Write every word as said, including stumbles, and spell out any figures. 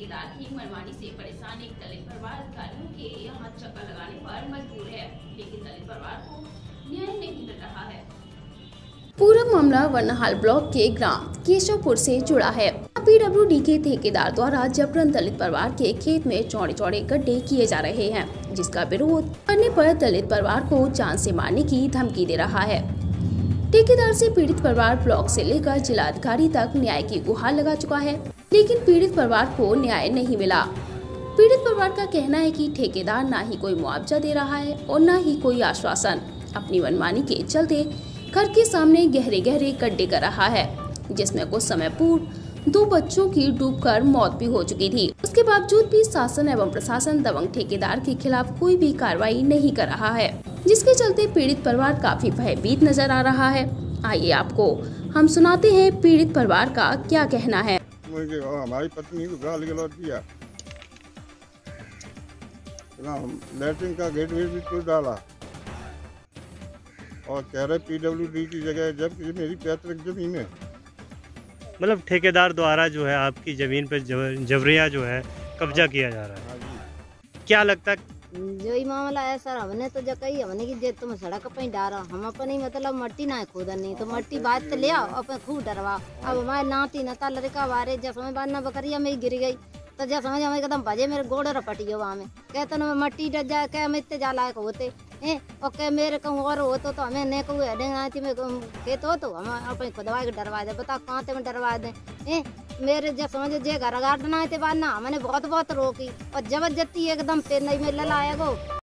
ठेकेदार की मनमानी से परेशान एक दलित परिवार अधिकारियों के यहाँ चक्कर लगाने पर मजबूर है, लेकिन दलित परिवार को न्याय नहीं मिल रहा है। पूरा मामला वर्नाहाल ब्लॉक के ग्राम केशवपुर से जुड़ा है। पीडब्ल्यूडी के ठेकेदार द्वारा जबरन दलित परिवार के खेत में चौड़े चौड़े गड्ढे किए जा रहे हैं, जिसका विरोध करने पर दलित परिवार को जान से मारने की धमकी दे रहा है। ठेकेदार से पीड़ित परिवार ब्लॉक से लेकर जिला अधिकारी तक न्याय की गुहार लगा चुका है, लेकिन पीड़ित परिवार को न्याय नहीं मिला। पीड़ित परिवार का कहना है कि ठेकेदार न ही कोई मुआवजा दे रहा है और न ही कोई आश्वासन। अपनी मनमानी के चलते घर के सामने गहरे गहरे गड्ढे कर रहा है, जिसमें कुछ समय पूर्व दो बच्चों की डूबकर मौत भी हो चुकी थी। उसके बावजूद भी शासन एवं प्रशासन दबंग ठेकेदार के खिलाफ कोई भी कार्रवाई नहीं कर रहा है, जिसके चलते पीड़ित परिवार काफी भयभीत नजर आ रहा है। आइए आपको हम सुनाते हैं पीड़ित परिवार का क्या कहना है। मुझे हमारी पत्नी को गाल गलौज किया, लैट्रिन का गेट भी तोड़ डाला और कह रहे पीडब्ल्यूडी की जगह, जबकि मेरी पैतृक जमीन है। मतलब ठेकेदार द्वारा जो है आपकी जमीन पर जबरिया जो है कब्जा किया जा रहा है। क्या लगता है जो ही मामला है सर, हमने तो जब कही हमने कि जे तुम सड़क पे डारा, हम अपनी मतलब मट्टी ना खोदन नहीं तो मट्टी बात ले आओ अपन खूब डरवा। अब हमारे नाती नता लड़का बारे जब समय बाद ना बकरिया में गिर गई तो जब समझ हमें एकदम भजे मेरे गोड़ रपटी वहाँ में कहते न मट्टी डर जाए क्या हम इतने जा लायक होते हैं और क्या मेरे कहूँ और हो तो, तो हमें नहीं कहूँ हेडेंगे थी मैं खेत हो तो हम अपने खुदवा के डरवा दे, बताओ कहाँ थे मैं डरवा दें। ए मेरे जब समझ जे घर गाड़ना थे बाद ना हमने बहुत बहुत रोकी और जबरदस्ती एकदम पे नहीं में ललाएगो।